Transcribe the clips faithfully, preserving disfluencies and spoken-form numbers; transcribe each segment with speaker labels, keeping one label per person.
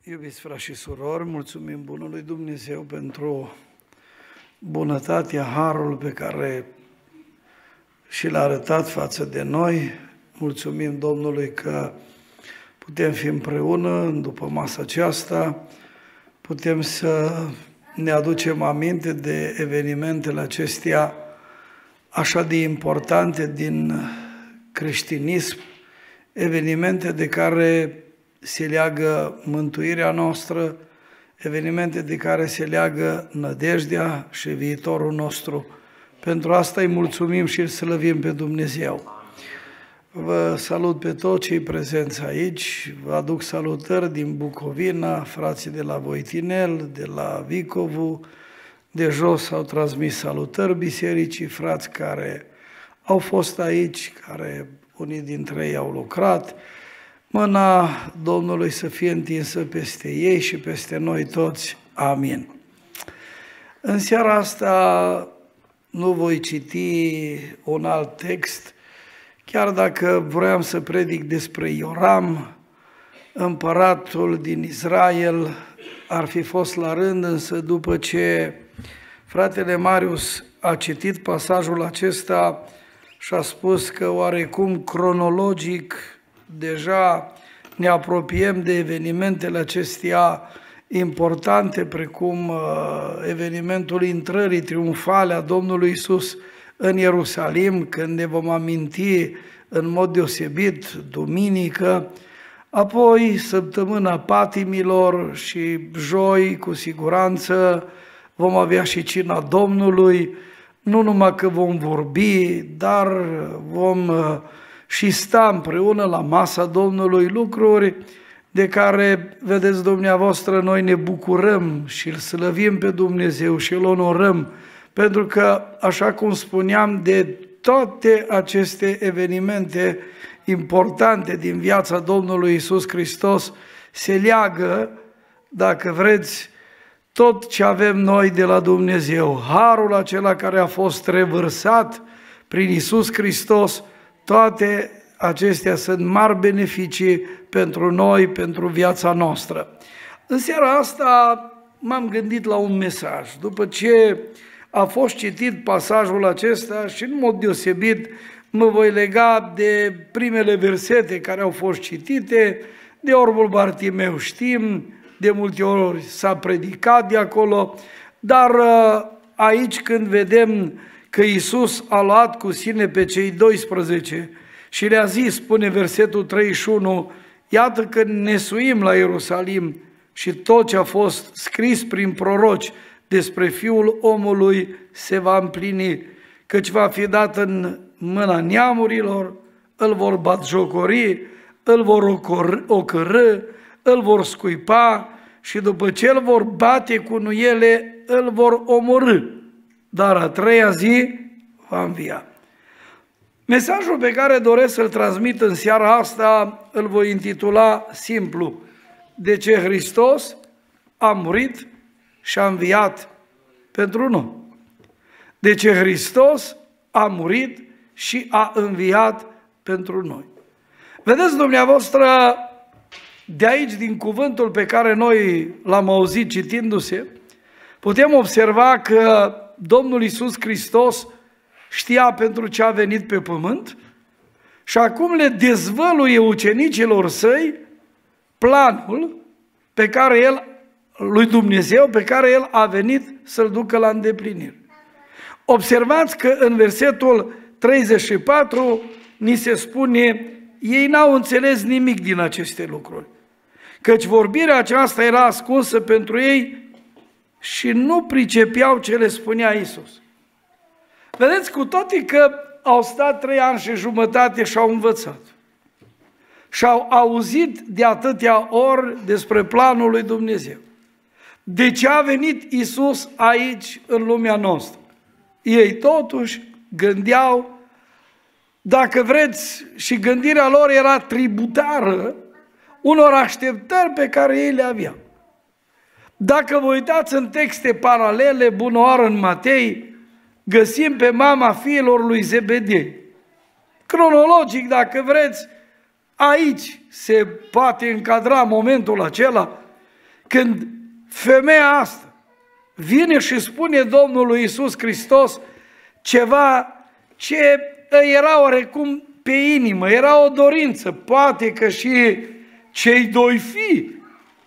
Speaker 1: Iubiți frați și surori, mulțumim bunului Dumnezeu pentru bunătatea, harul pe care și l-a arătat față de noi. Mulțumim Domnului că putem fi împreună după masa aceasta, putem să ne aducem aminte de evenimentele acestea așa de importante din creștinism, evenimente de care se leagă mântuirea noastră, evenimente de care se leagă nădejdea și viitorul nostru. Pentru asta îi mulțumim și îl slăvim pe Dumnezeu. Vă salut pe toți cei prezenți aici, vă aduc salutări din Bucovina, frații de la Voitinel, de la Vicovu, de jos au transmis salutări bisericii, frați care au fost aici, care unii dintre ei au lucrat. Mâna Domnului să fie întinsă peste ei și peste noi toți. Amin. În seara asta nu voi citi un alt text, chiar dacă vroiam să predic despre Ioram, împăratul din Israel, ar fi fost la rând, însă după ce fratele Marius a citit pasajul acesta și a spus că oarecum cronologic deja ne apropiem de evenimentele acestea importante, precum evenimentul intrării triumfale a Domnului Iisus în Ierusalim, când ne vom aminti în mod deosebit duminică, apoi săptămâna patimilor și joi, cu siguranță, vom avea și cina Domnului, nu numai că vom vorbi, dar vom și sta împreună la masa Domnului, lucruri de care, vedeți dumneavoastră, noi ne bucurăm și îl slăvim pe Dumnezeu și îl onorăm, pentru că, așa cum spuneam, de toate aceste evenimente importante din viața Domnului Iisus Hristos se leagă, dacă vreți, tot ce avem noi de la Dumnezeu, harul acela care a fost revărsat prin Iisus Hristos. Toate acestea sunt mari beneficii pentru noi, pentru viața noastră. În seara asta m-am gândit la un mesaj. După ce a fost citit pasajul acesta și în mod deosebit mă voi lega de primele versete care au fost citite, de orbul Bartimeu știm, de multe ori s-a predicat de acolo, dar aici când vedem că Iisus a luat cu sine pe cei doisprezece și le-a zis, spune versetul treizeci și unu, iată că ne suim la Ierusalim și tot ce a fost scris prin proroci despre Fiul omului se va împlini, căci va fi dat în mâna neamurilor, îl vor batjocori, îl vor ocărî, îl vor scuipa și după ce îl vor bate cu nuiele, îl vor omorî. Dar a treia zi va învia. Mesajul pe care doresc să-l transmit în seara asta îl voi intitula simplu: de ce Hristos a murit și a înviat pentru noi. De ce Hristos a murit și a înviat pentru noi. Vedeți dumneavoastră, de aici, din cuvântul pe care noi l-am auzit citindu-se, putem observa că Domnul Iisus Hristos știa pentru ce a venit pe pământ și acum le dezvăluie ucenicilor săi planul pe care El, lui Dumnezeu, pe care El a venit să-l ducă la îndeplinire. Observați că în versetul treizeci și patru ni se spune, ei n-au înțeles nimic din aceste lucruri, căci vorbirea aceasta era ascunsă pentru ei și nu pricepeau ce le spunea Iisus. Vedeți, cu toate că au stat trei ani și jumătate și au învățat și au auzit de atâtea ori despre planul lui Dumnezeu, de ce a venit Iisus aici în lumea noastră, ei totuși gândeau, dacă vreți, și gândirea lor era tributară unor așteptări pe care ei le aveau. Dacă vă uitați în texte paralele, bunoară în Matei, găsim pe mama fiilor lui Zebedei. Cronologic, dacă vreți, aici se poate încadra momentul acela când femeia asta vine și spune Domnului Iisus Hristos ceva ce era oarecum pe inimă, era o dorință, poate că și cei doi fii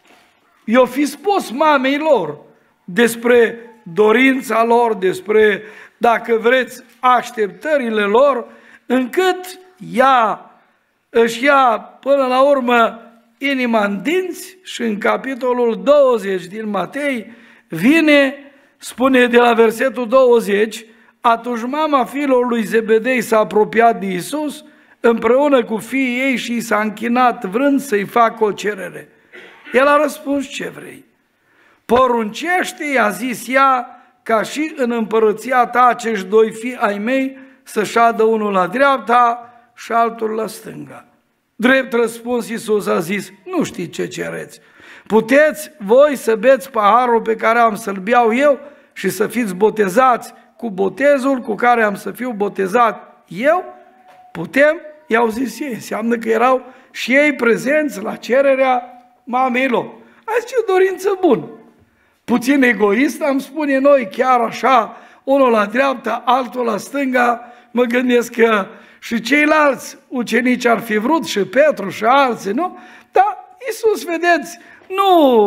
Speaker 1: i-o fi spus mamei lor despre dorința lor, despre, dacă vreți, așteptările lor, încât ea își ia până la urmă inima în dinți și în capitolul douăzeci din Matei vine, spune de la versetul douăzeci, atunci mama fiilor lui Zebedei s-a apropiat de Iisus împreună cu fiii ei și s-a închinat vrând să-i facă o cerere. El a răspuns, ce vrei? Poruncește, i-a zis ea, ca și în împărăția ta acești doi fii ai mei să șadă unul la dreapta și altul la stânga. Drept răspuns, Iisus a zis, nu știi ce cereți. Puteți voi să beți paharul pe care am să-l beau eu și să fiți botezați cu botezul cu care am să fiu botezat eu? Putem? I-au zis ei. Înseamnă că erau și ei prezenți la cererea mamei lor. Azi ce dorință bună! Puțin egoist, am spune noi, chiar așa, unul la dreapta, altul la stânga, mă gândesc că și ceilalți ucenici ar fi vrut, și Petru și alții, nu? Dar Iisus, vedeți, nu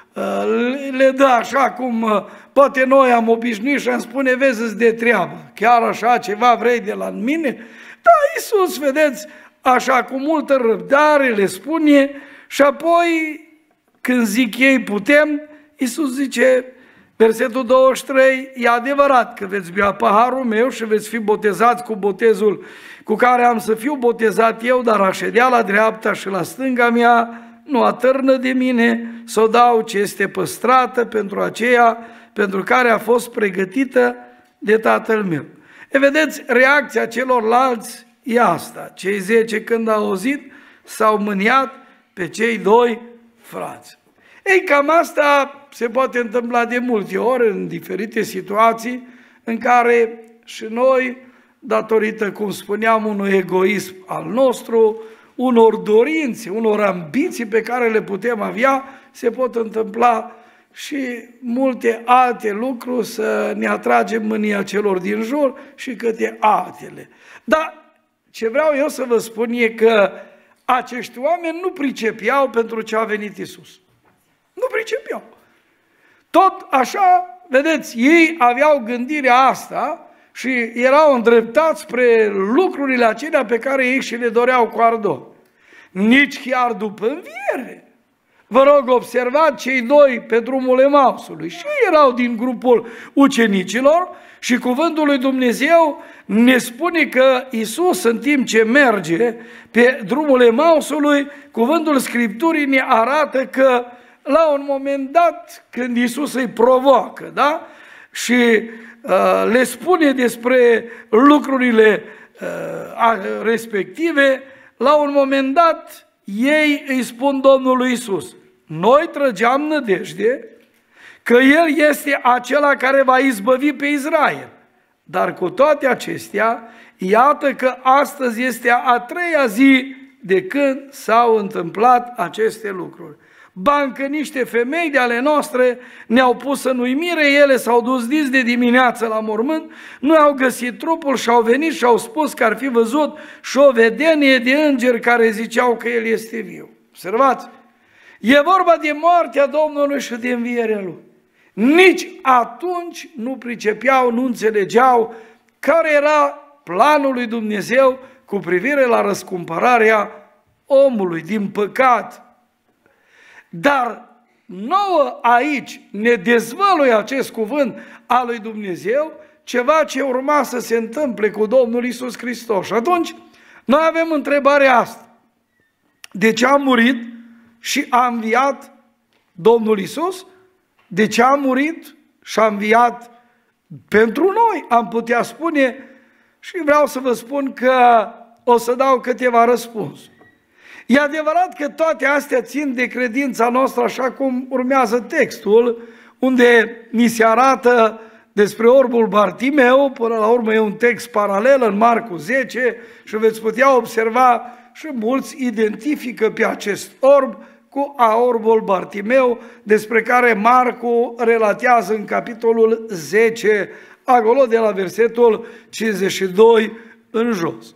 Speaker 1: uh, le dă așa cum uh, poate noi am obișnuit și am spune, vezi, de treabă, chiar așa ceva vrei de la mine? Da, Iisus, vedeți, așa cu multă răbdare le spune și apoi când zic ei putem, Iisus zice, versetul douăzeci și trei, e adevărat că veți bea paharul meu și veți fi botezați cu botezul cu care am să fiu botezat eu, dar a ședea la dreapta și la stânga mea nu atârnă de mine să o dau ce este păstrată pentru aceea pentru care a fost pregătită de Tatăl meu. E, vedeți, reacția celorlalți e asta. Cei zece, când au auzit, s-au mâniat pe cei doi frați. Ei, cam asta se poate întâmpla de multe ori în diferite situații în care și noi, datorită, cum spuneam, unui egoism al nostru, unor dorințe, unor ambiții pe care le putem avea, se pot întâmpla și multe alte lucruri să ne atragem mânia celor din jur și câte altele. Dar ce vreau eu să vă spun e că acești oameni nu pricepeau pentru ce a venit Iisus. Nu pricepeau. Tot așa, vedeți, ei aveau gândirea asta și erau îndreptați spre lucrurile acelea pe care ei și le doreau cu ardor. Nici chiar după înviere. Vă rog, observați cei doi pe drumul Emausului. Și ei erau din grupul ucenicilor și cuvântul lui Dumnezeu ne spune că Iisus, în timp ce merge pe drumul Emausului, cuvântul Scripturii ne arată că la un moment dat, când Iisus îi provoacă, da? Și uh, le spune despre lucrurile uh, respective, la un moment dat, ei îi spun Domnului Iisus, noi trăgeam nădejde că El este acela care va izbăvi pe Israel. Dar cu toate acestea, iată că astăzi este a treia zi de când s-au întâmplat aceste lucruri. Ba încă niște femei de ale noastre ne-au pus în uimire, ele s-au dus dis de dimineață la mormânt, nu au găsit trupul și au venit și au spus că ar fi văzut și o vedenie de îngeri care ziceau că El este viu. Observați? E vorba de moartea Domnului și de învierea Lui. Nici atunci nu pricepeau, nu înțelegeau care era planul lui Dumnezeu cu privire la răscumpărarea omului din păcat. Dar nouă aici ne dezvăluie acest cuvânt al lui Dumnezeu, ceva ce urma să se întâmple cu Domnul Iisus Hristos. Și atunci noi avem întrebarea asta. De ce a murit și a înviat Domnul Iisus? De ce a murit și a înviat pentru noi? Am putea spune și vreau să vă spun că o să dau câteva răspunsuri. E adevărat că toate astea țin de credința noastră, așa cum urmează textul, unde ni se arată despre orbul Bartimeu, până la urmă e un text paralel în Marcu zece și veți putea observa și mulți identifică pe acest orb cu aorbul Bartimeu, despre care Marcu relatează în capitolul zece, acolo de la versetul cincizeci și doi în jos.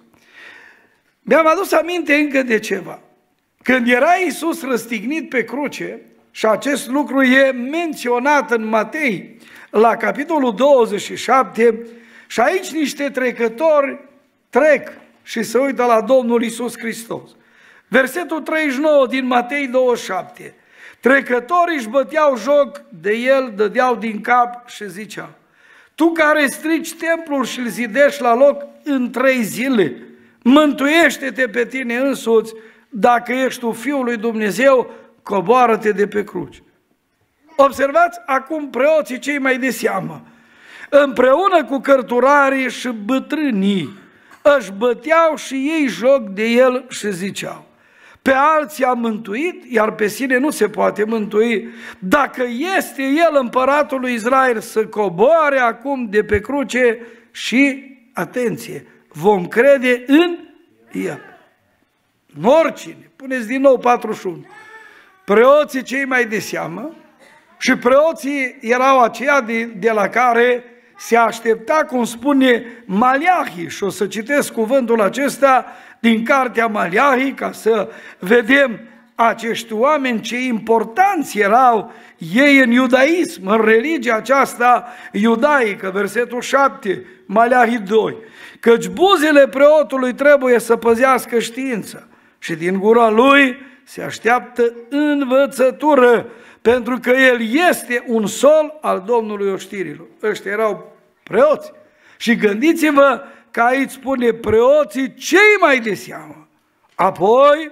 Speaker 1: Mi-am adus aminte încă de ceva. Când era Iisus răstignit pe cruce, și acest lucru e menționat în Matei, la capitolul douăzeci și șapte, și aici niște trecători trec și se uită la Domnul Iisus Hristos. Versetul treizeci și nouă din Matei douăzeci și șapte. Trecătorii își băteau joc de el, dădeau din cap și ziceau: tu care strici templul și îl zidești la loc în trei zile, mântuiește-te pe tine însuți, dacă ești tu Fiul lui Dumnezeu, coboară-te de pe cruce. Observați acum preoții cei mai de seamă, împreună cu cărturarii și bătrânii, își băteau și ei joc de el și ziceau: pe alții a mântuit, iar pe sine nu se poate mântui. Dacă este el împăratul lui Israel, să coboare acum de pe cruce și, atenție, vom crede în el. Oricine, puneți din nou patruzeci și unu. Preoții cei mai de seamă, și preoții erau aceia de, de la care se aștepta, cum spune Maleahi, și o să citesc cuvântul acesta din cartea Maleahi, ca să vedem acești oameni ce importanți erau ei în iudaism, în religia aceasta iudaică. Versetul șapte, Maleahi doi. Căci buzele preotului trebuie să păzească știința și din gura lui se așteaptă învățătură, pentru că el este un sol al Domnului oștirilor. Ăștia erau preoți. Și gândiți-vă că aici spune preoții cei mai de seamă. Apoi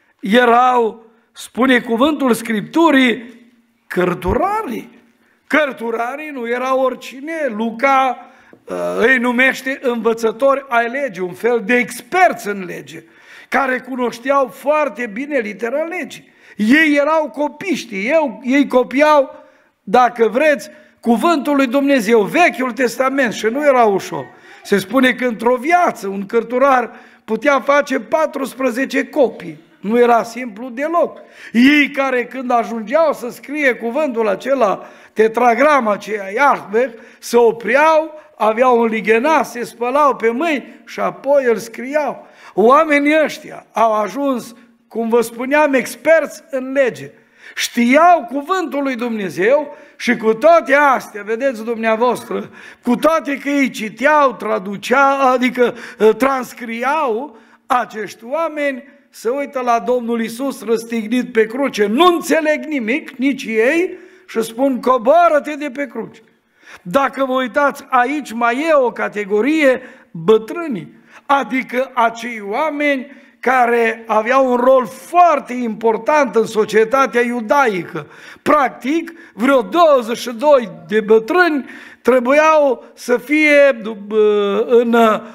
Speaker 1: erau, spune cuvântul Scripturii, cărturarii. Cărturarii nu erau oricine. Luca uh, îi numește învățători ai legii, un fel de experți în lege, care cunoșteau foarte bine litera legii. Ei erau copiști, ei, ei copiau, dacă vreți, cuvântul lui Dumnezeu, Vechiul Testament, și nu era ușor. Se spune că într-o viață un cărturar putea face paisprezece copii. Nu era simplu deloc. Ei care când ajungeau să scrie cuvântul acela, tetragrama aceea, Iahve, se opreau, aveau un lighenas, se spălau pe mâini și apoi îl scriau. Oamenii ăștia au ajuns, cum vă spuneam, experți în lege. Știau cuvântul lui Dumnezeu și cu toate astea, vedeți dumneavoastră, cu toate că ei citeau, traduceau, adică transcriau, acești oameni se uită la Domnul Iisus răstignit pe cruce, nu înțeleg nimic, nici ei, și spun: coboară-te de pe cruce. Dacă vă uitați, aici mai e o categorie, bătrânii, adică acei oameni care aveau un rol foarte important în societatea iudaică. Practic, vreo douăzeci și doi de bătrâni trebuiau să fie în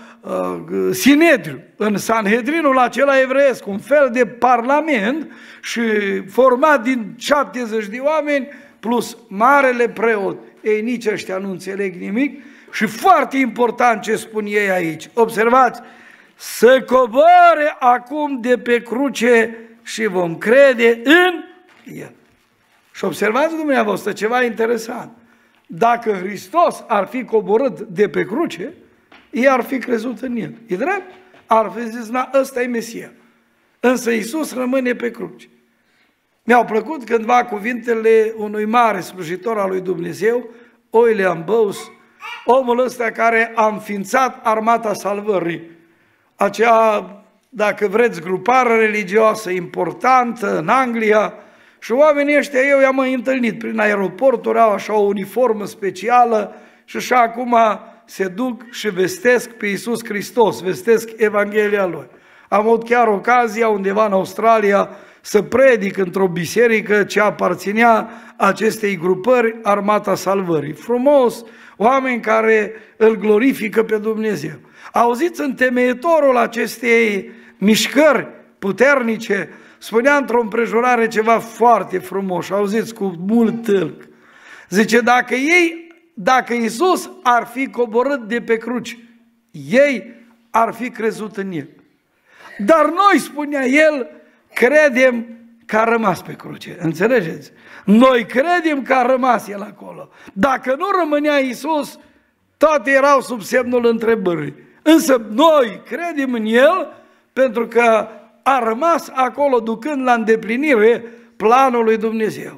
Speaker 1: Sinedriu, în Sanhedrinul acela evreiesc, un fel de parlament și format din șaptezeci de oameni plus marele preot. Ei, nici ăștia nu înțeleg nimic și foarte important ce spun ei aici. Observați, să coboare acum de pe cruce și vom crede în el. Și observați dumneavoastră ceva interesant. Dacă Hristos ar fi coborât de pe cruce, ei ar fi crezut în el. E drept? Ar fi zis: na, ăsta e Mesia. Însă Iisus rămâne pe cruce. Mi-au plăcut cândva cuvintele unui mare slujitor al lui Dumnezeu, William Bowes, omul ăsta care a înființat Armata Salvării, acea, dacă vreți, grupare religioasă importantă în Anglia, și oamenii ăștia, eu i-am mai întâlnit prin aeroporturi, au așa o uniformă specială și așa acum se duc și vestesc pe Iisus Hristos, vestesc Evanghelia Lui. Am avut chiar ocazia undeva în Australia să predic într-o biserică ce aparținea acestei grupări, Armata Salvării. Frumos, oameni care îl glorifică pe Dumnezeu. Auziți, întemeietorul acestei mișcări puternice spunea într-o împrejurare ceva foarte frumos, auziți, cu mult tâlc. Zice: dacă ei, dacă Iisus ar fi coborât de pe cruce, ei ar fi crezut în el. Dar noi, spunea el, credem că a rămas pe cruce. Înțelegeți? Noi credem că a rămas El acolo. Dacă nu rămânea Iisus, toate erau sub semnul întrebării. Însă noi credem în El pentru că a rămas acolo ducând la îndeplinire planul lui Dumnezeu.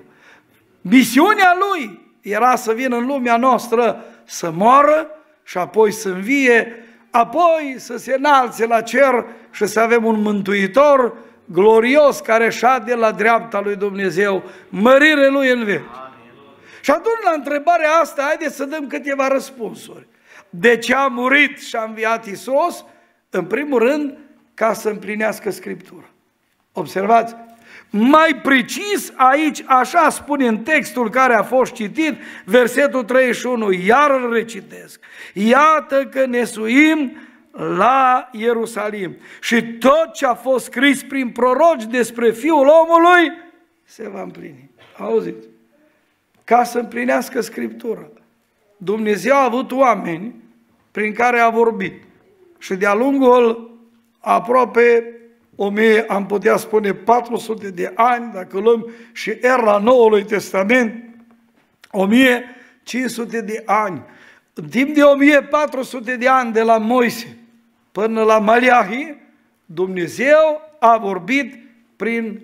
Speaker 1: Misiunea Lui era să vină în lumea noastră să moară și apoi să învie, apoi să se înalțe la cer și să avem un mântuitor glorios care șade la dreapta lui Dumnezeu, mărire Lui în veci. Și atunci la întrebarea asta, haideți să dăm câteva răspunsuri. De ce a murit și a înviat Iisus? În primul rând, ca să împlinească Scriptura. Observați? Mai precis aici, așa spune în textul care a fost citit, versetul treizeci și unu, iar îl recitesc. Iată că ne suim la Ierusalim și tot ce a fost scris prin proroci despre Fiul omului se va împlini. Auziți? Ca să împlinească Scriptura. Dumnezeu a avut oameni prin care a vorbit și de-a lungul aproape o mie, am putea spune patru sute de ani, dacă luăm și era Noului Testament, o mie cinci sute de ani. În timp de o mie patru sute de ani de la Moise până la Maleahi, Dumnezeu a vorbit prin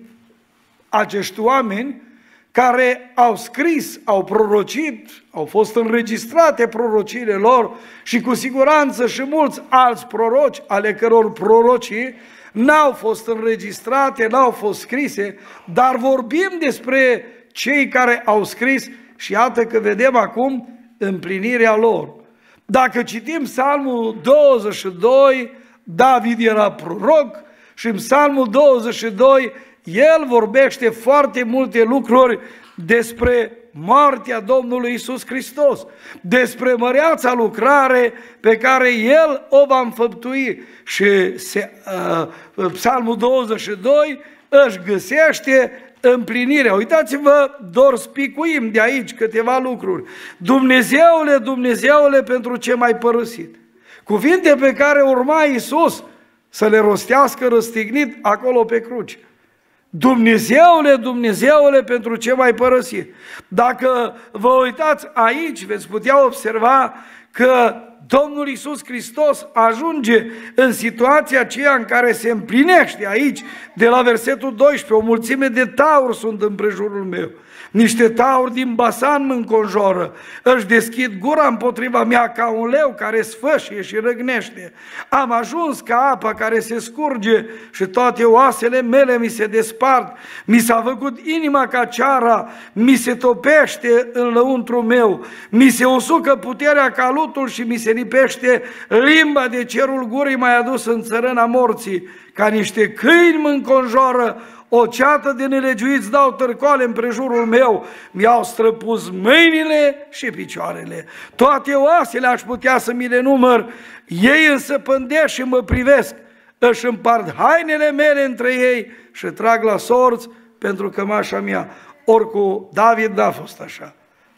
Speaker 1: acești oameni care au scris, au prorocit, au fost înregistrate prorociile lor și cu siguranță și mulți alți proroci, ale căror prorocii n-au fost înregistrate, n-au fost scrise, dar vorbim despre cei care au scris și iată că vedem acum împlinirea lor. Dacă citim Psalmul douăzeci și doi, David era proroc și în Psalmul douăzeci și doi el vorbește foarte multe lucruri despre moartea Domnului Iisus Hristos, despre măreața lucrare pe care El o va înfăptui. Și se, uh, Psalmul douăzeci și doi își găsește împlinirea. Uitați-vă, doar spicuim de aici câteva lucruri. Dumnezeule, Dumnezeule, pentru ce m-ai părăsit? Cuvinte pe care urma Iisus să le rostească răstignit acolo pe cruce. Dumnezeule, Dumnezeule, pentru ce m-ai părăsit? Dacă vă uitați aici, veți putea observa că Domnul Iisus Hristos ajunge în situația aceea în care se împlinește aici, de la versetul doisprezece, o mulțime de tauri sunt în prejurul meu. Niște tauri din Basan mă înconjoară, își deschid gura împotriva mea ca un leu care sfâșie și răgnește. Am ajuns ca apa care se scurge și toate oasele mele mi se despart. Mi s-a făcut inima ca ceara, mi se topește în lăuntru meu, mi se usucă puterea ca lutul și mi se lipește limba de cerul gurii m-ai adus în țărâna morții. Ca niște câini mă înconjoară, o ceată de nelegiuiți dau târcoale în prejurul meu, mi-au străpus mâinile și picioarele. Toate oasele aș putea să mi le număr, ei însă pândesc și mă privesc, își împart hainele mele între ei și trag la sorți pentru cămașa mea. Ori cu David n-a fost așa.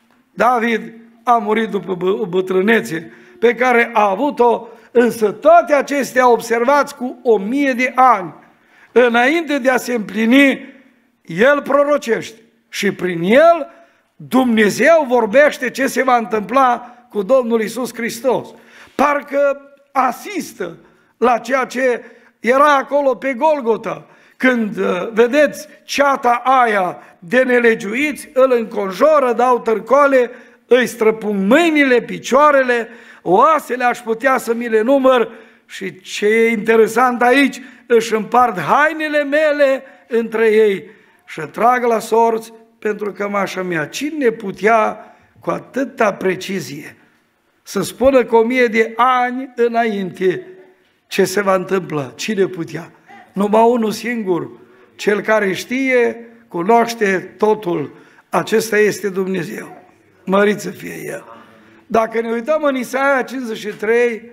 Speaker 1: David a murit după o bătrânețe pe care a avut-o, însă toate acestea observați cu o mie de ani. Înainte de a se împlini, El prorocește și prin El Dumnezeu vorbește ce se va întâmpla cu Domnul Iisus Hristos. Parcă asistă la ceea ce era acolo pe Golgota, când vedeți ceata aia de nelegiuiți, îl înconjoră, dau târcoale, îi străpung mâinile, picioarele, oasele aș putea să mi le număr și ce e interesant aici, își împart hainele mele între ei și trag la sorți pentru cămașa mea. Cine putea cu atâta precizie să spună cu o mie de ani înainte ce se va întâmpla? Cine putea? Numai unul singur, cel care știe, cunoaște totul. Acesta este Dumnezeu. Mărit să fie El. Dacă ne uităm în Isaia cincizeci și trei,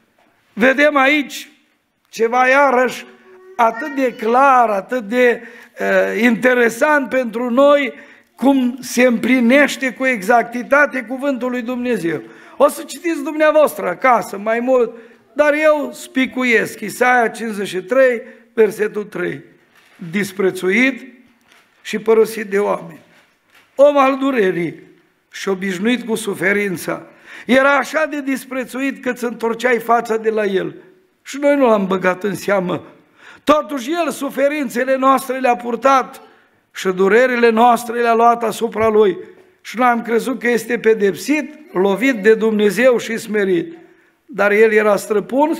Speaker 1: vedem aici ceva iarăși atât de clar, atât de uh, interesant pentru noi, cum se împlinește cu exactitate cuvântul lui Dumnezeu. O să citiți dumneavoastră acasă mai mult, dar eu spicuiesc. Isaia cincizeci și trei, versetul trei. Disprețuit și părăsit de oameni. Om al durerii și obișnuit cu suferința. Era așa de disprețuit că îți întorceai fața de la el. Și noi nu l-am băgat în seamă. Totuși el suferințele noastre le-a purtat și durerile noastre le-a luat asupra lui. Și noi am crezut că este pedepsit, lovit de Dumnezeu și smerit. Dar el era străpuns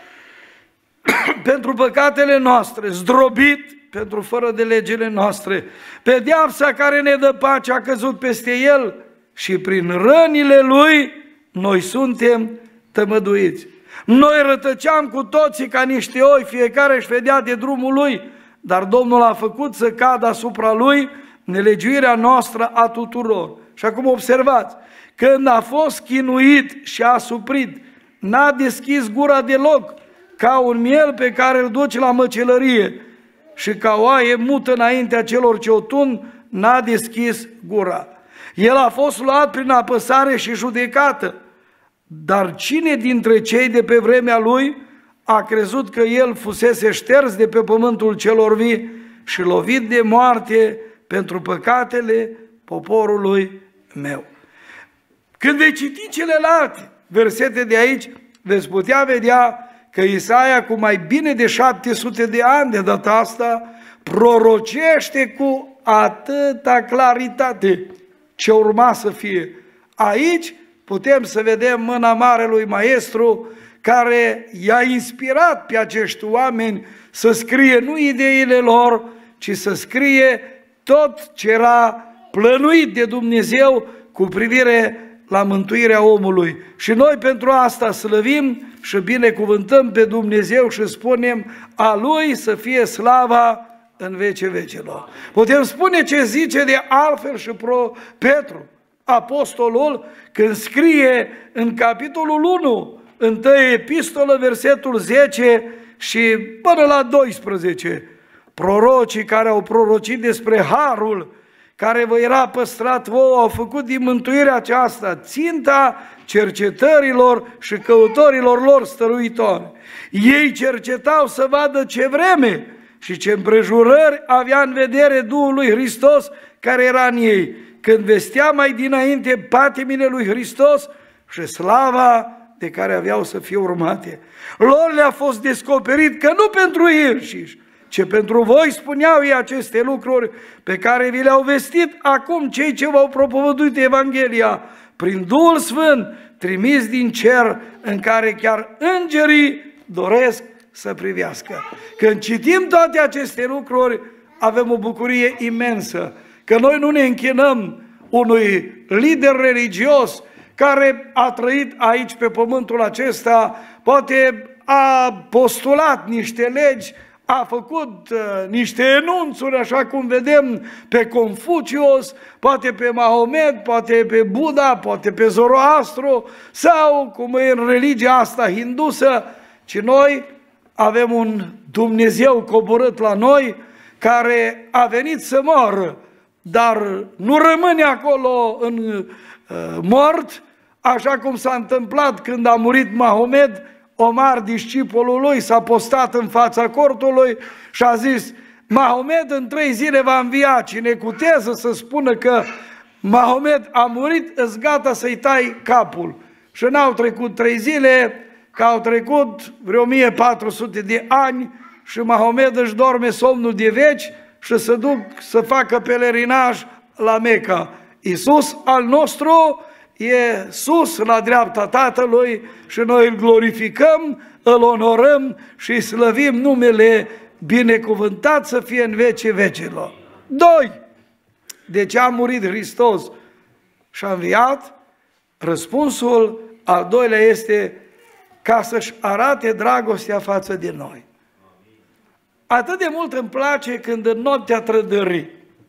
Speaker 1: pentru păcatele noastre, zdrobit pentru fără de legile noastre. Pedeapsa care ne dă pace a căzut peste el și prin rănile lui noi suntem tămăduiți. Noi rătăceam cu toții ca niște oi, fiecare își vedea de drumul lui, dar Domnul a făcut să cadă asupra lui nelegiuirea noastră a tuturor. Și acum observați, când a fost chinuit și a suprit, n-a deschis gura deloc, ca un miel pe care îl duci la măcelărie și ca oaie mută înaintea celor ce o tund, n-a deschis gura. El a fost luat prin apăsare și judecată, dar cine dintre cei de pe vremea lui a crezut că el fusese șters de pe pământul celor vii și lovit de moarte pentru păcatele poporului meu? Când vei citi celelalte versete de aici, veți putea vedea că Isaia, cu mai bine de șapte sute de ani de data asta, prorocește cu atâta claritate ce urma să fie. Aici putem să vedem mâna Marelui Maestru care i-a inspirat pe acești oameni să scrie nu ideile lor, ci să scrie tot ce era plănuit de Dumnezeu cu privire la mântuirea omului. Și noi pentru asta slăvim și binecuvântăm pe Dumnezeu și spunem a Lui să fie slava în vece vecelor. Putem spune ce zice de altfel și pro Petru, apostolul, când scrie în capitolul unu, întâi epistolă, versetul zece și până la doisprezece, prorocii care au prorocit despre harul care vă era păstrat vouă au făcut din mântuirea aceasta ținta cercetărilor și căutorilor lor stăruitori. Ei cercetau să vadă ce vreme și ce împrejurări avea în vedere Duhul lui Hristos care era în ei, când vestea mai dinainte patimile lui Hristos și slava de care aveau să fie urmate. Lor le-a fost descoperit că nu pentru ei înșiși, ci pentru voi spuneau ei aceste lucruri pe care vi le-au vestit acum cei ce v-au propovăduit Evanghelia prin Duhul Sfânt trimis din cer, în care chiar îngerii doresc să privească. Când citim toate aceste lucruri, avem o bucurie imensă, că noi nu ne închinăm unui lider religios care a trăit aici pe pământul acesta, poate a postulat niște legi, a făcut uh, niște enunțuri, așa cum vedem pe Confucius, poate pe Mahomet, poate pe Buddha, poate pe Zoroastru, sau cum e în religia asta hindusă, ci noi avem un Dumnezeu coborât la noi, care a venit să moară, dar nu rămâne acolo în uh, mort, așa cum s-a întâmplat când a murit Mahomet. Omar, discipolul lui, s-a postat în fața cortului și a zis: Mahomet în trei zile va învia, cine cuteză să spună că Mahomet a murit, îți gata să-i tai capul. Și n-au trecut trei zile, că au trecut vreo o mie patru sute de ani și Mahomet își dorme somnul de veci și se duc să facă pelerinaj la Meca. Iisus al nostru e sus la dreapta Tatălui și noi îl glorificăm, îl onorăm și îi slăvim numele, binecuvântat să fie în vecii vecilor. Doi. De ce a murit Hristos și a înviat? Răspunsul al doilea este ca să-și arate dragostea față de noi. Atât de mult îmi place când în noaptea trădării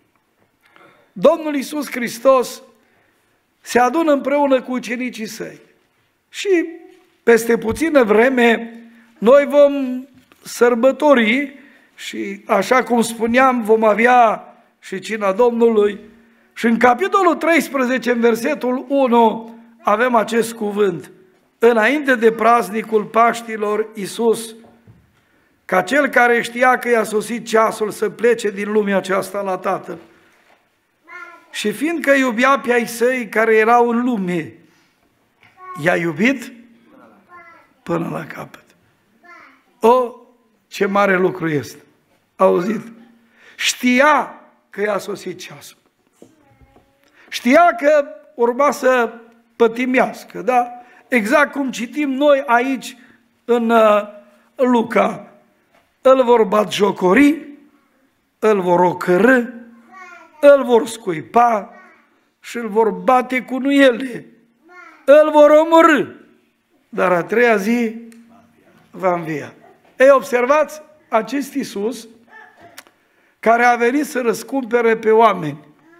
Speaker 1: Domnul Iisus Hristos se adună împreună cu ucenicii săi. Și peste puțină vreme noi vom sărbători și, așa cum spuneam, vom avea și cina Domnului. Și în capitolul treisprezece, în versetul unu, avem acest cuvânt: înainte de praznicul Paștilor, Iisus ca cel care știa că i-a sosit ceasul să plece din lumea aceasta la Tatăl. Și fiindcă iubea pe ai săi care erau în lume, i-a iubit până la capăt. O, ce mare lucru este! Auzit? Știa că i-a sosit ceasul. Știa că urma să pătimească, da? Exact cum citim noi aici în uh, Luca. Îl vor batjocori, îl vor ocărî, îl vor scuipa și îl vor bate cu nuiele. Îl vor omorî, dar a treia zi va învia. Ei, observați, acest Iisus, care a venit să răscumpere pe oameni,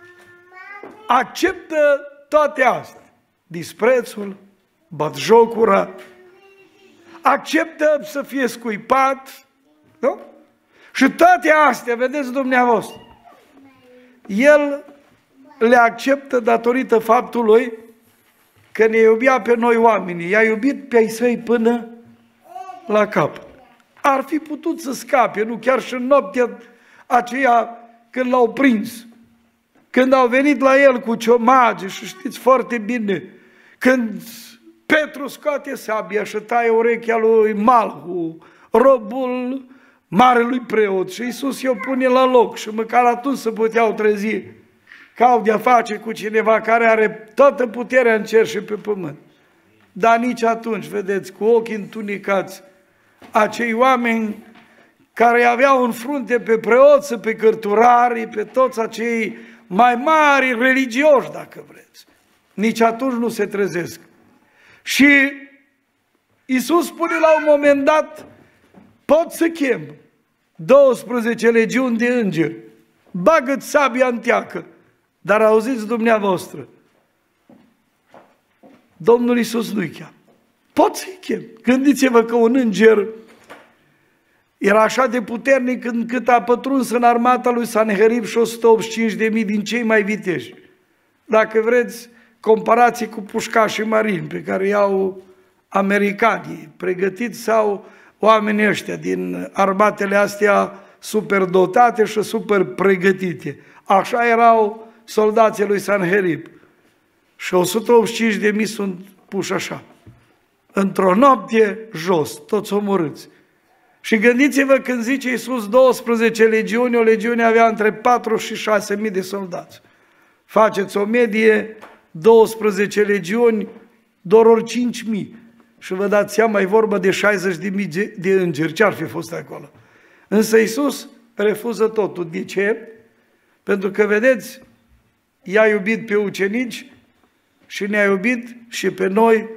Speaker 1: acceptă toate astea. Disprețul, batjocura, acceptă să fie scuipat, nu? Și toate astea, vedeți dumneavoastră, El le acceptă datorită faptului că ne iubea pe noi oamenii, i-a iubit pe ai săi până la capăt. Ar fi putut să scape, nu chiar și în noaptea aceea când l-au prins, când au venit la el cu ciomage și știți foarte bine, când Petru scoate sabia și taie urechea lui Malhu, robul marelui preot, și Iisus i-o pune la loc și măcar atunci se puteau trezi că au de-a face cu cineva care are toată puterea în cer și pe pământ. Dar nici atunci, vedeți, cu ochii întunecați, acei oameni care aveau în frunte pe preoți, pe cărturari, pe toți acei mai mari religioși, dacă vreți, nici atunci nu se trezesc. Și Iisus spune la un moment dat, pot să chem douăsprezece legiuni de îngeri, bagă-ți sabia în teacă, dar auziți dumneavoastră, Domnul Iisus nu-i cheamă. Pot să-i chem. Gândiți-vă că un înger era așa de puternic încât a pătruns în armata lui Sanherib și o sută optzeci și cinci de mii din cei mai viteji. Dacă vreți, comparații cu pușcașii marini pe care i-au americanii pregătiți sau oamenii ăștia din armatele astea super dotate și super pregătite. Așa erau soldații lui Sanherib. Și o sută optzeci și cinci de mii sunt puși așa. Într-o noapte, jos, toți omorâți. Și gândiți-vă când zice Iisus douăsprezece legiuni, o legiune avea între patru și șase mii de soldați. Faceți o medie, douăsprezece legiuni, doar ori cinci mii. Și vă dați seama, e vorba de șaizeci de mii de îngeri. Ce-ar fi fost acolo? Însă Iisus refuză totul. De ce? Pentru că, vedeți, i-a iubit pe ucenici și ne-a iubit și pe noi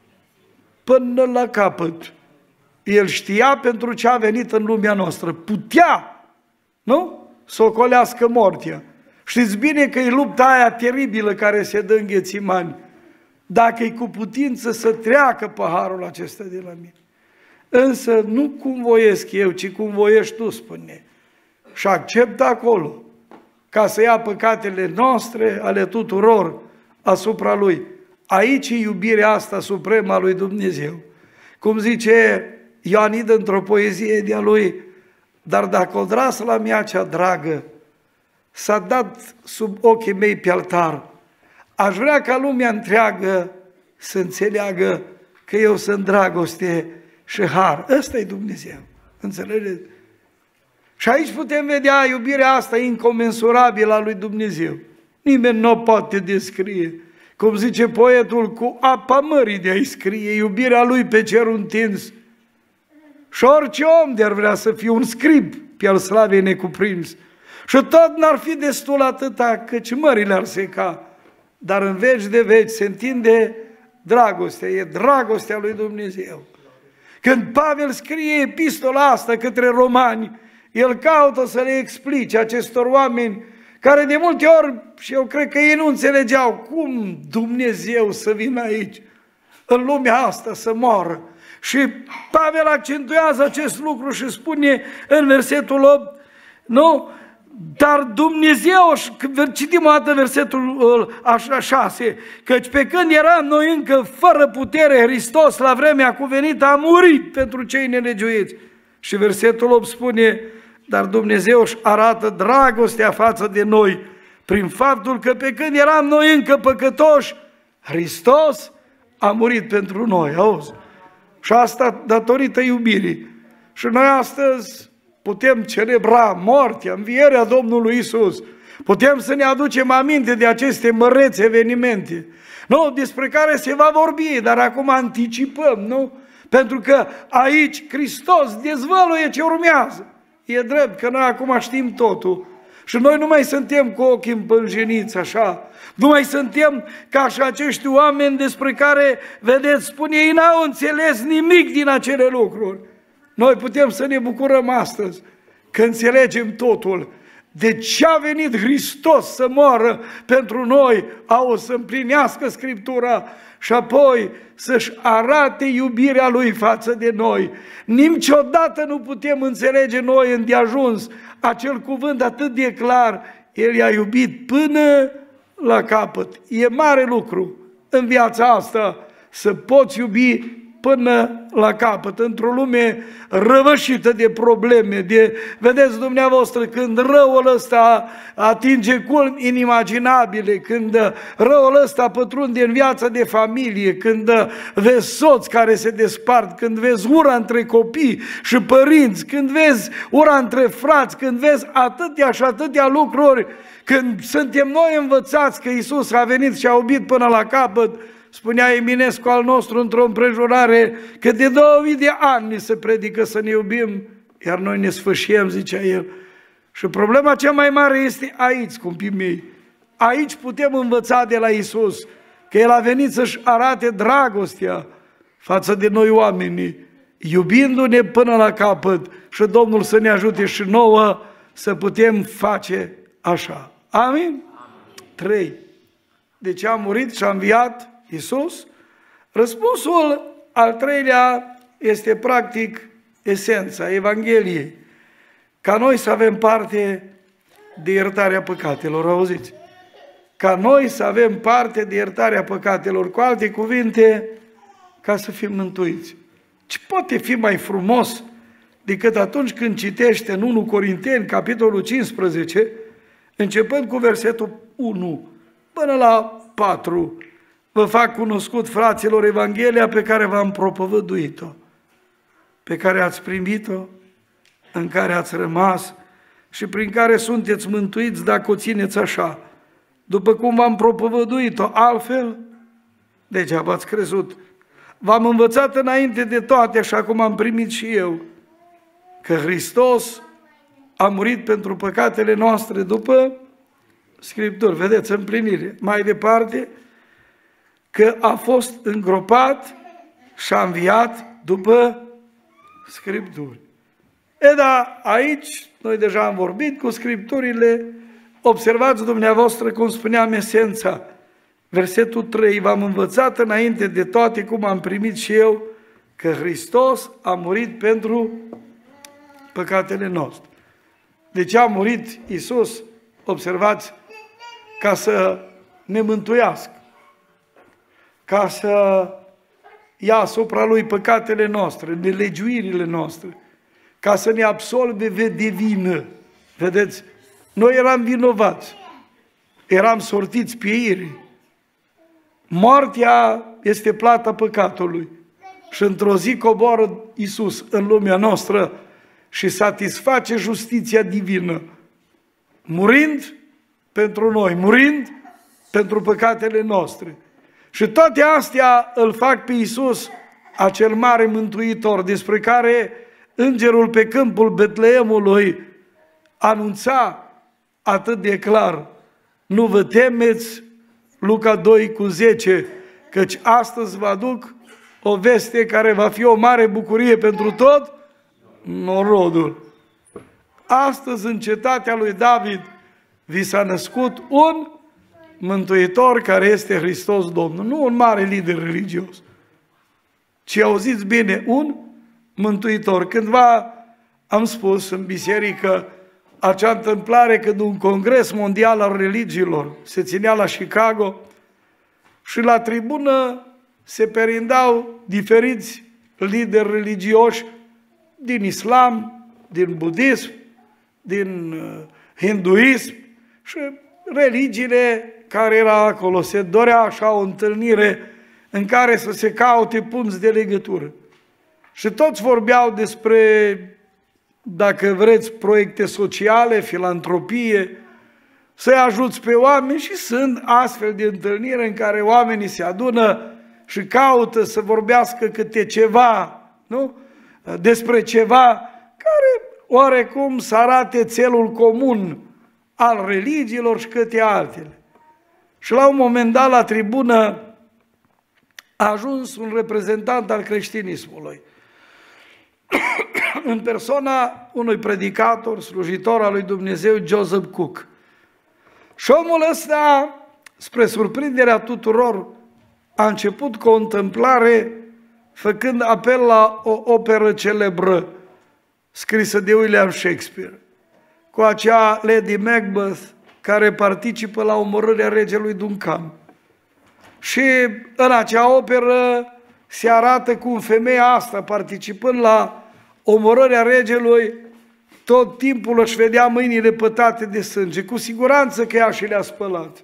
Speaker 1: până la capăt. El știa pentru ce a venit în lumea noastră. Putea, nu? Să ocolească mortea. Știți bine că e lupta aia teribilă care se dă în Ghețimani. Dacă e cu putință să treacă paharul acesta de la mine. Însă nu cum voiesc eu, ci cum voiești tu, spune. Și acceptă acolo, ca să ia păcatele noastre, ale tuturor, asupra Lui. Aici e iubirea asta supremă a lui Dumnezeu. Cum zice Ioanid într-o poezie de-a lui, dar dacă o drasla mea cea dragă s-a dat sub ochii mei pe altar, aș vrea ca lumea întreagă să înțeleagă că eu sunt dragoste și har. Ăsta e Dumnezeu. Înțelegeți? Și aici putem vedea iubirea asta incomensurabilă a lui Dumnezeu. Nimeni nu o poate descrie. Cum zice poetul, cu apa mării de a-i scrie iubirea lui pe cerul întins. Și orice om de-ar vrea să fie un scrib pe al slavei necuprins. Și tot n-ar fi destul atâta, căci mările ar seca. Dar în veci de veci se întinde dragostea, e dragostea lui Dumnezeu. Când Pavel scrie epistola asta către romani, el caută să le explice acestor oameni care de multe ori, și eu cred că ei nu înțelegeau cum Dumnezeu să vină aici, în lumea asta, să moară. Și Pavel accentuează acest lucru și spune în versetul opt, nu? Dar Dumnezeu, citim o dată versetul șase, căci pe când eram noi încă fără putere, Hristos la vremea cuvenită a murit pentru cei nelegiuiți. Și versetul opt spune, dar Dumnezeu își arată dragostea față de noi prin faptul că pe când eram noi încă păcătoși, Hristos a murit pentru noi, auzi? Și asta datorită iubirii. Și noi astăzi putem celebra moartea, învierea Domnului Isus. Putem să ne aducem aminte de aceste mărețe evenimente, nu? Despre care se va vorbi, dar acum anticipăm, nu? Pentru că aici Hristos dezvăluie ce urmează. E drept că noi acum știm totul. Și noi nu mai suntem cu ochii împânjeniți așa. Nu mai suntem ca și acești oameni despre care, vedeți, spune, ei n-au înțeles nimic din acele lucruri. Noi putem să ne bucurăm astăzi că înțelegem totul. De ce a venit Hristos să moară pentru noi, au să împlinească Scriptura și apoi să-și arate iubirea Lui față de noi. Niciodată nu putem înțelege noi îndeajuns acel cuvânt atât de clar. El i-a iubit până la capăt. E mare lucru în viața asta să poți iubi până la capăt, într-o lume răvășită de probleme, de, vedeți dumneavoastră, când răul ăsta atinge culmi inimaginabile, când răul ăsta pătrunde în viața de familie, când vezi soți care se despart, când vezi ura între copii și părinți, când vezi ura între frați, când vezi atâtea și atâtea lucruri, când suntem noi învățați că Iisus a venit și a iubit până la capăt. Spunea Eminescu al nostru într-o împrejurare că de două mii de ani ni se predică să ne iubim, iar noi ne sfâșiem, zicea el. Și problema cea mai mare este aici, scumpii mei. Aici putem învăța de la Iisus că El a venit să-și arate dragostea față de noi oamenii, iubindu-ne până la capăt, și Domnul să ne ajute și nouă să putem face așa. Amin? Trei. De ce a murit și a înviat Iisus? Răspunsul al treilea este practic esența Evangheliei. Ca noi să avem parte de iertarea păcatelor, auziți? Ca noi să avem parte de iertarea păcatelor, cu alte cuvinte, ca să fim mântuiți. Ce poate fi mai frumos decât atunci când citește în întâi Corinteni, capitolul cincisprezece, începând cu versetul unu până la patru, vă fac cunoscut, fraților, Evanghelia pe care v-am propovăduit-o, pe care ați primit-o, în care ați rămas și prin care sunteți mântuiți dacă o țineți așa, după cum v-am propovăduit-o, altfel, degeaba ați crezut. V-am învățat înainte de toate, așa cum am primit și eu, că Hristos a murit pentru păcatele noastre după Scripturi. Vedeți, împlinire. Mai departe, că a fost îngropat și a înviat după Scripturi. E, da, aici noi deja am vorbit cu Scripturile. Observați dumneavoastră cum spuneam esența. Versetul trei, v-am învățat înainte de toate, cum am primit și eu, că Hristos a murit pentru păcatele noastre. De ce a murit Iisus? Observați, ca să ne mântuiască, ca să ia asupra Lui păcatele noastre, nelegiuirile noastre, ca să ne absolve de vină. Vedeți, noi eram vinovați, eram sortiți pieirii. Moartea este plata păcatului și într-o zi coboară Iisus în lumea noastră și satisface justiția divină, murind pentru noi, murind pentru păcatele noastre. Și toate astea îl fac pe Iisus, acel mare mântuitor, despre care îngerul pe câmpul Betleemului anunța atât de clar: nu vă temeți, Luca doi cu zece, căci astăzi vă aduc o veste care va fi o mare bucurie pentru tot norodul. Astăzi în cetatea lui David vi s-a născut un mântuitor care este Hristos Domnul. Nu un mare lider religios, ci auziți bine, un mântuitor. Cândva am spus în biserică acea întâmplare când un congres mondial al religiilor se ținea la Chicago și la tribună se perindau diferiți lideri religioși din islam, din budism, din hinduism și religiile care erau acolo. Se dorea așa o întâlnire în care să se caute punți de legătură. Și toți vorbeau despre, dacă vreți, proiecte sociale, filantropie, să-i ajuți pe oameni și sunt astfel de întâlniri în care oamenii se adună și caută să vorbească câte ceva, nu? Despre ceva care oarecum să arate țelul comun al religiilor și câte altele. Și la un moment dat la tribună a ajuns un reprezentant al creștinismului, în persoana unui predicator, slujitor al lui Dumnezeu, Joseph Cook. Și omul ăsta, spre surprinderea tuturor, a început cu o întâmplare făcând apel la o operă celebră scrisă de William Shakespeare, cu acea Lady Macbeth care participă la omorârea regelui Duncan. Și în acea operă se arată cum femeia asta, participând la omorârea regelui, tot timpul își vedea mâinile pătate de sânge. Cu siguranță că ea și le-a spălat.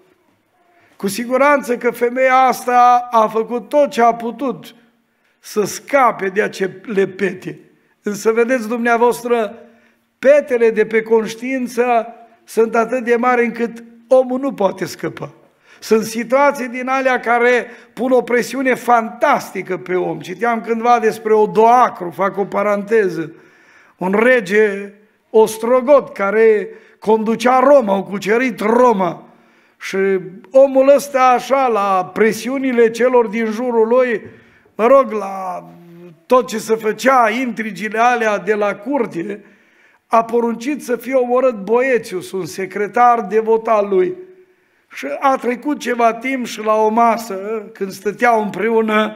Speaker 1: Cu siguranță că femeia asta a făcut tot ce a putut să scape de acele pete. Însă vedeți dumneavoastră, petele de pe conștiință sunt atât de mari încât omul nu poate scăpa. Sunt situații din alea care pun o presiune fantastică pe om. Citeam cândva despre Odoacru, fac o paranteză, un rege ostrogot care conducea Roma, au cucerit Roma. Și omul ăsta așa, la presiunile celor din jurul lui, mă rog, la tot ce se făcea, intrigile alea de la curte, a poruncit să fie omorât Boetius, un secretar devot al lui. Și a trecut ceva timp și la o masă, când stăteau împreună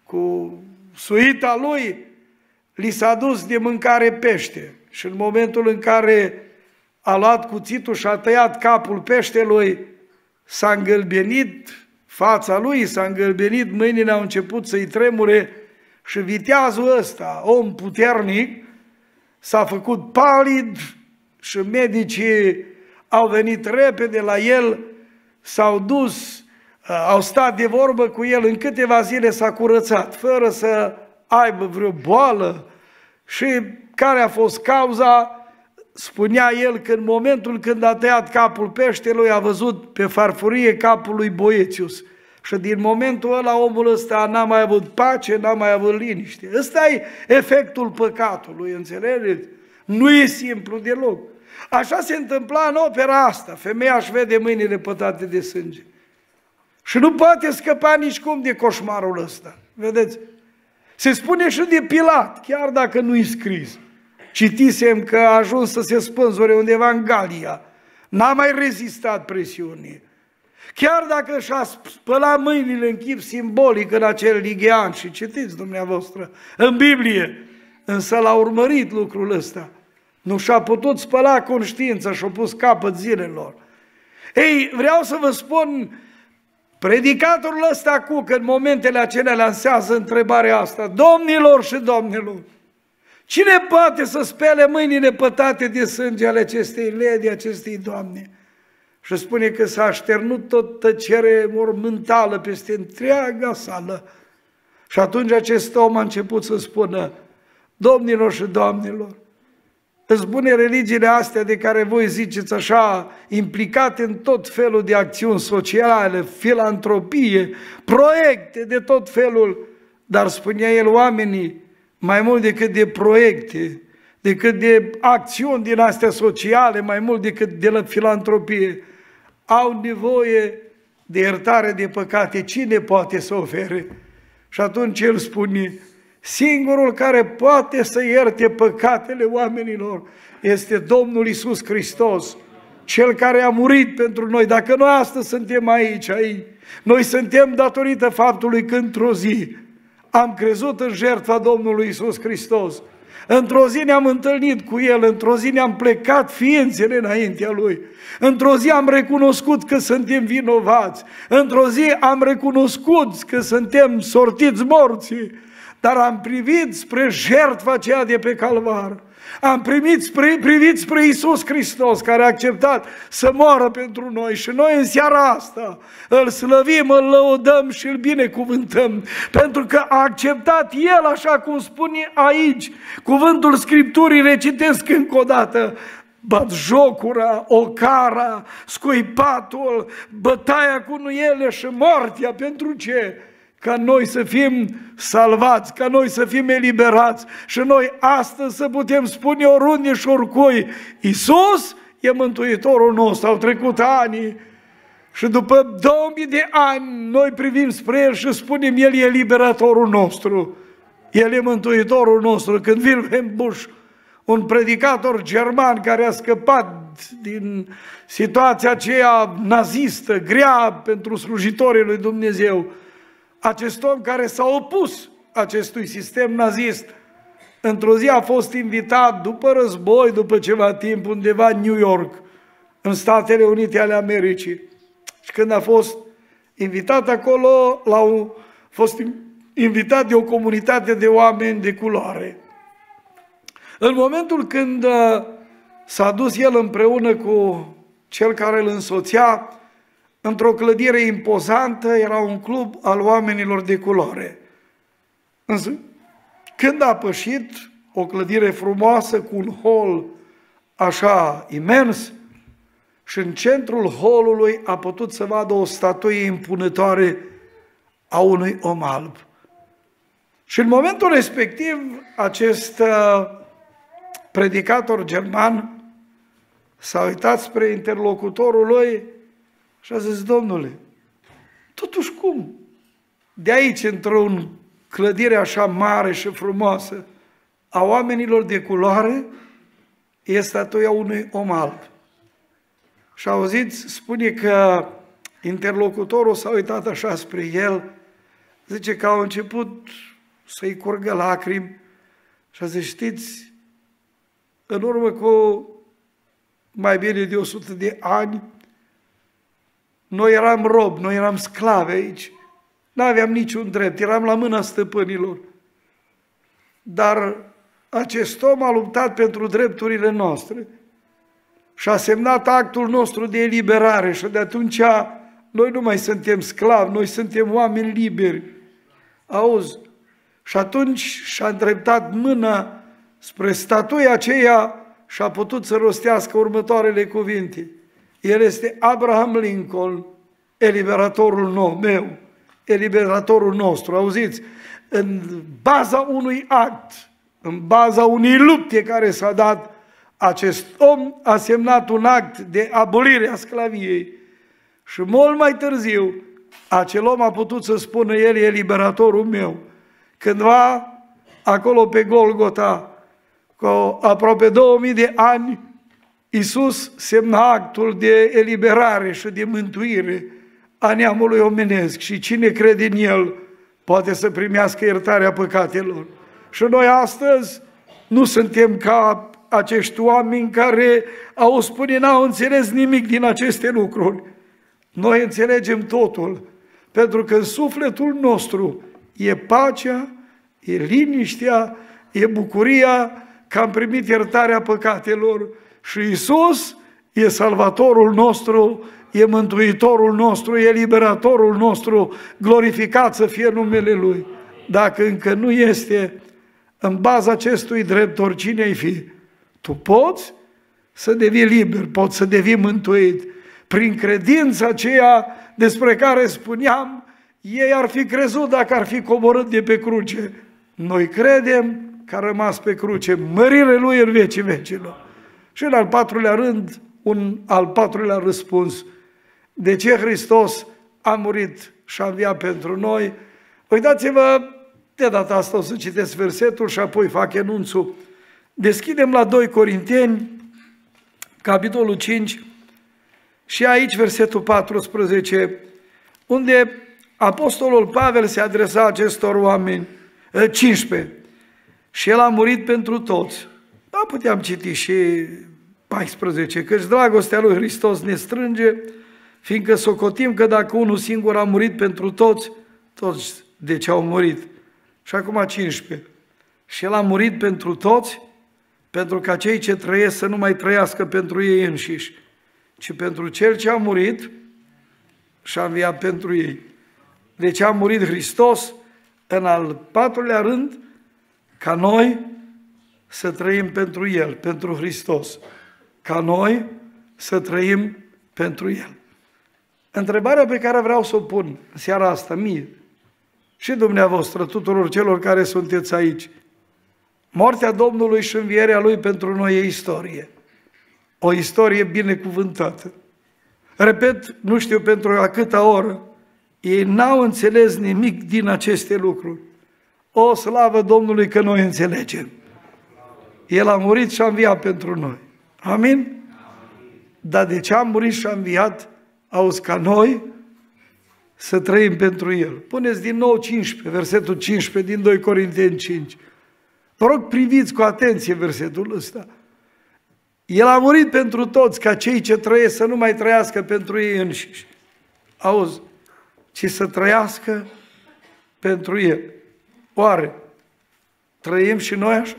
Speaker 1: cu suita lui, li s-a dus de mâncare pește. Și în momentul în care a luat cuțitul și a tăiat capul peștelui, s-a îngălbenit fața lui, s-a îngălbenit, mâinile au început să-i tremure și viteazul ăsta, om puternic, s-a făcut palid și medicii au venit repede la el, s-au dus, au stat de vorbă cu el, în câteva zile s-a curățat, fără să aibă vreo boală. Și care a fost cauza? Spunea el că în momentul când a tăiat capul peștelui, a văzut pe farfurie capul lui Boetius. Și din momentul ăla omul ăsta n-a mai avut pace, n-a mai avut liniște. Ăsta e efectul păcatului, înțelegeți? Nu e simplu deloc. Așa se întâmpla în opera asta. Femeia își vede mâinile pătate de sânge. Și nu poate scăpa nicicum de coșmarul ăsta. Vedeți? Se spune și de Pilat, chiar dacă nu-i scris. Citisem că a ajuns să se spânzure undeva în Galia. N-a mai rezistat presiunii. Chiar dacă și-a spălat mâinile în chip simbolic în acel lighean, și citiți dumneavoastră în Biblie, însă l-a urmărit lucrul ăsta. Nu și-a putut spăla conștiința și-a pus capăt zilelor. Ei, vreau să vă spun, predicatorul ăsta Cook în momentele acelea lansează întrebarea asta: domnilor și domnilor, cine poate să spele mâinile pătate de sânge ale acestei lady, acestei doamne? Și spune că s-a așternut tot tăcere mormântală peste întreaga sală. Și atunci acest om a început să spună: domnilor și doamnelor, îți bune religiile astea de care voi ziceți așa, implicate în tot felul de acțiuni sociale, filantropie, proiecte de tot felul, dar spunea el, oamenii, mai mult decât de proiecte, decât de acțiuni din astea sociale, mai mult decât de la filantropie, au nevoie de iertare de păcate. Cine poate să ofere? Și atunci el spune: singurul care poate să ierte păcatele oamenilor este Domnul Iisus Hristos, Cel care a murit pentru noi. Dacă noi astăzi suntem aici, aici, noi suntem datorită faptului că într-o zi am crezut în jertfa Domnului Iisus Hristos. Într-o zi ne-am întâlnit cu El, într-o zi ne-am plecat ființele înaintea Lui, într-o zi am recunoscut că suntem vinovați, într-o zi am recunoscut că suntem sortiți morții, dar am privit spre jertfa aceea de pe Calvar. Am primit spre, privit spre Iisus Hristos, care a acceptat să moară pentru noi, și noi în seara asta îl slăvim, îl lăudăm și îl binecuvântăm, pentru că a acceptat El, așa cum spune aici cuvântul Scripturii, recitesc încă o dată: batjocura, ocara, scuipatul, bătaia cu nuiele și moartea. Pentru ce? Ca noi să fim salvați, ca noi să fim eliberați și noi astăzi să putem spune oriunde și oricui: Iisus e Mântuitorul nostru. Au trecut ani și după două mii de ani noi privim spre El și spunem: El e liberatorul nostru, El e Mântuitorul nostru. Când Wilhelm Busch, un predicator german care a scăpat din situația aceea nazistă, grea pentru slujitorii lui Dumnezeu, acest om care s-a opus acestui sistem nazist, într-o zi a fost invitat după război, după ceva timp, undeva în New York, în Statele Unite ale Americii. Și când a fost invitat acolo, l-au fost invitat de o comunitate de oameni de culoare. În momentul când s-a dus el împreună cu cel care îl însoțea într-o clădire impozantă, era un club al oamenilor de culoare. Însă, când a pășit, o clădire frumoasă cu un hol așa imens, și în centrul holului a putut să vadă o statuie impunătoare a unui om alb. Și în momentul respectiv, acest predicator german s-a uitat spre interlocutorul lui și a zis: domnule, totuși cum? De aici, într-o clădire așa mare și frumoasă a oamenilor de culoare, e statuia unui om alb. Și auziți, spune că interlocutorul s-a uitat așa spre el, zice că au început să-i curgă lacrimi și a zis: știți, în urmă cu mai bine de o sută de ani, noi eram robi, noi eram sclavi aici, nu aveam niciun drept, eram la mâna stăpânilor. Dar acest om a luptat pentru drepturile noastre și a semnat actul nostru de eliberare și de atunci noi nu mai suntem sclavi, noi suntem oameni liberi. Auzi? Și atunci și-a îndreptat mâna spre statuia aceea și a putut să rostească următoarele cuvinte: El este Abraham Lincoln, eliberatorul meu, eliberatorul nostru. Auziți? În baza unui act, în baza unei lupte care s-a dat, acest om a semnat un act de abolire a sclaviei. Și mult mai târziu, acel om a putut să spună: El e eliberatorul meu. Cândva, acolo pe Golgota, cu aproape două mii de ani, Iisus semna actul de eliberare și de mântuire a neamului omenesc și cine crede în El poate să primească iertarea păcatelor. Și noi astăzi nu suntem ca acești oameni care au spune n-au înțeles nimic din aceste lucruri. Noi înțelegem totul, pentru că în sufletul nostru e pacea, e liniștea, e bucuria că am primit iertarea păcatelor și Iisus e salvatorul nostru, e mântuitorul nostru, e liberatorul nostru, glorificat să fie numele Lui. Dacă încă nu este, în baza acestui drept, oricine ai fi, tu poți să devii liber, poți să devii mântuit. Prin credința aceea despre care spuneam, ei ar fi crezut dacă ar fi coborât de pe cruce. Noi credem că a rămas pe cruce, mărire Lui în vecii vecilor. Și în al patrulea rând, un al patrulea răspuns. De ce Hristos a murit și a înviat pentru noi? Uitați-vă, de data asta o să citesc versetul și apoi fac enunțul. Deschidem la doi Corinteni, capitolul cinci, și aici versetul paisprezece, unde apostolul Pavel se adresa acestor oameni, cincisprezece, și el a murit pentru toți. Da, puteam citi și paisprezece, căci dragostea lui Hristos ne strânge, fiindcă socotim că dacă unul singur a murit pentru toți, toți de ce au murit. Și acum cincisprezece. Și El a murit pentru toți, pentru ca cei ce trăiesc să nu mai trăiască pentru ei înșiși, ci pentru Cel ce a murit și a înviat pentru ei. Deci a murit Hristos în al patrulea rând, ca noi să trăim pentru El, pentru Hristos. Ca noi să trăim pentru El. Întrebarea pe care vreau să o pun în seara asta mie și dumneavoastră, tuturor celor care sunteți aici. Moartea Domnului și învierea Lui pentru noi e istorie. O istorie binecuvântată. Repet, nu știu pentru a câta oră, ei n-au înțeles nimic din aceste lucruri. O slavă Domnului că noi înțelegem. El a murit și a înviat pentru noi. Amin? Dar de ce a murit și a înviat? Auzi, ca noi să trăim pentru El. Puneți din nou cincisprezece, versetul cincisprezece din doi Corinteni cinci. Vă rog, priviți cu atenție versetul ăsta. El a murit pentru toți, ca cei ce trăiesc să nu mai trăiască pentru ei înșiși. Auzi, ci să trăiască pentru El. Oare trăim și noi așa?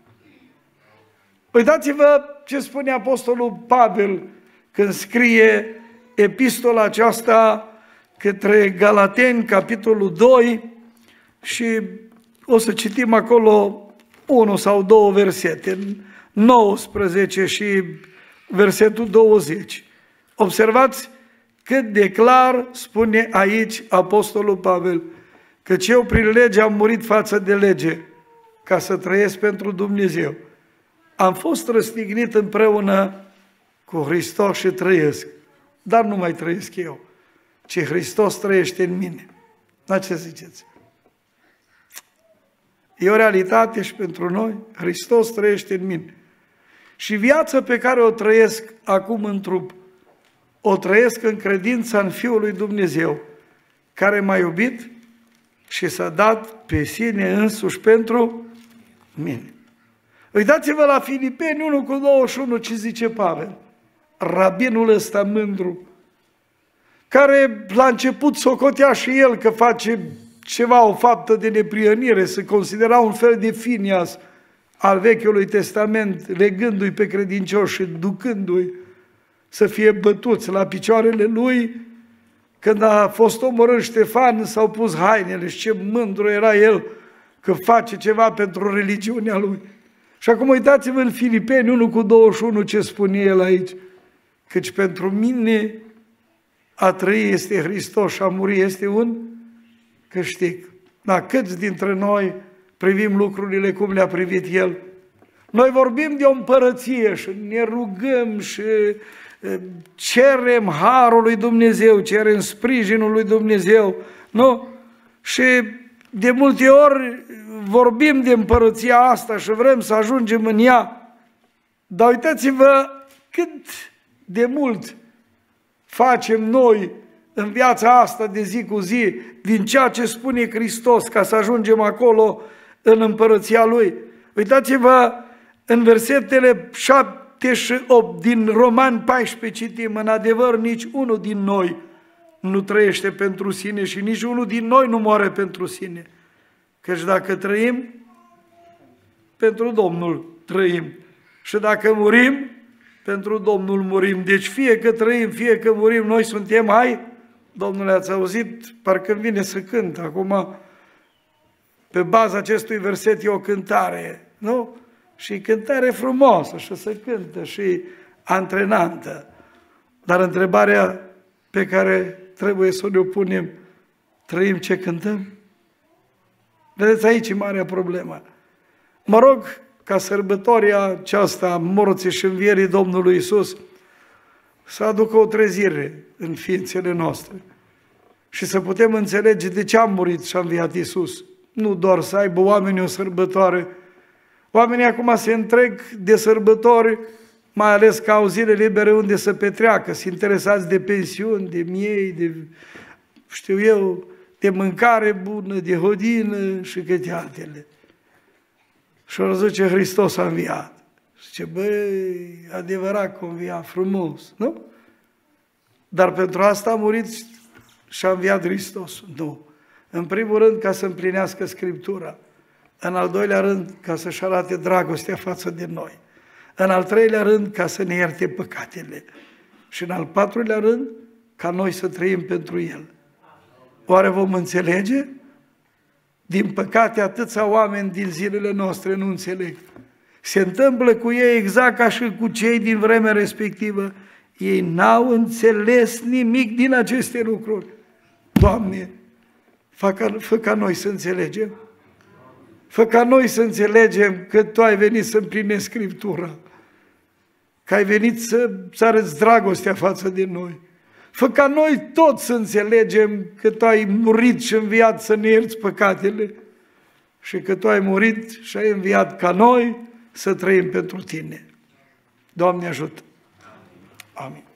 Speaker 1: Uitați-vă ce spune Apostolul Pavel când scrie epistola aceasta către Galateni, capitolul doi, și o să citim acolo unul sau două versete, nouăsprezece și versetul douăzeci. Observați cât de clar spune aici Apostolul Pavel, căci eu prin lege am murit față de lege, ca să trăiesc pentru Dumnezeu. Am fost răstignit împreună cu Hristos și trăiesc, dar nu mai trăiesc eu, ci Hristos trăiește în mine. La ce ziceți? E o realitate și pentru noi, Hristos trăiește în mine. Și viața pe care o trăiesc acum în trup, o trăiesc în credința în Fiul lui Dumnezeu, care m-a iubit și s-a dat pe sine însuși pentru mine. Uitați-vă la Filipeni unu cu douăzeci și unu ce zice Pavel, rabinul ăsta mândru, care la început socotea și el că face ceva, o faptă de neprihănire, se considera un fel de Finias al Vechiului Testament, legându-i pe credincioși și ducându-i să fie bătuți la picioarele lui. Când a fost omorât Ștefan, s-au pus hainele și ce mândru era el că face ceva pentru religiunea lui. Și acum uitați-vă în Filipeni unu cu douăzeci și unu ce spune el aici, căci pentru mine a trăi este Hristos și a muri este un câștig. Dar câți dintre noi privim lucrurile cum le-a privit El? Noi vorbim de o împărăție și ne rugăm și cerem harul lui Dumnezeu, cerem sprijinul lui Dumnezeu, nu? Și de multe ori vorbim de împărăția asta și vrem să ajungem în ea. Dar uitați-vă cât de mult facem noi în viața asta de zi cu zi din ceea ce spune Hristos ca să ajungem acolo în împărăția Lui. Uitați-vă în versetele șapte și opt din Romani paisprezece citim, în adevăr nici unul din noi nu trăiește pentru sine și nici unul din noi nu moare pentru sine. Căci dacă trăim, pentru Domnul trăim. Și dacă murim, pentru Domnul murim. Deci fie că trăim, fie că murim, noi suntem ai. Domnule, ați auzit? Parcă vine să cânt. Acum, pe baza acestui verset e o cântare, nu? Și cântare frumoasă și se cântă și antrenantă. Dar întrebarea pe care trebuie să ne punem, trăim ce cântăm? Vedeți, aici e marea problemă. Mă rog ca sărbătoarea aceasta, morții și învierii Domnului Iisus, să aducă o trezire în ființele noastre și să putem înțelege de ce a murit și a înviat Iisus. Nu doar să aibă oamenii o sărbătoare. Oamenii acum se întreg de sărbători, mai ales că au zile libere unde să petreacă, sunt interesați de pensiuni, de miei, de, știu eu, de mâncare bună, de hodină și câte altele. Și o zice, Hristos a înviat. Zice, băi, adevărat că a înviat, frumos, nu? Dar pentru asta a murit și a înviat Hristos. Nu. În primul rând, ca să împlinească Scriptura. În al doilea rând, ca să-și arate dragostea față de noi. În al treilea rând, ca să ne ierte păcatele. Și în al patrulea rând, ca noi să trăim pentru El. Oare vom înțelege? Din păcate, atâția oameni din zilele noastre nu înțeleg. Se întâmplă cu ei exact ca și cu cei din vremea respectivă. Ei n-au înțeles nimic din aceste lucruri. Doamne, fă ca, fă ca noi să înțelegem. Fă ca noi să înțelegem că Tu ai venit să împlinești Scriptura. Că ai venit să, să arăți dragostea față de noi. Fă ca noi toți să înțelegem că Tu ai murit și înviat să ne ierți păcatele și că Tu ai murit și ai înviat ca noi să trăim pentru Tine. Doamne ajută! Amin.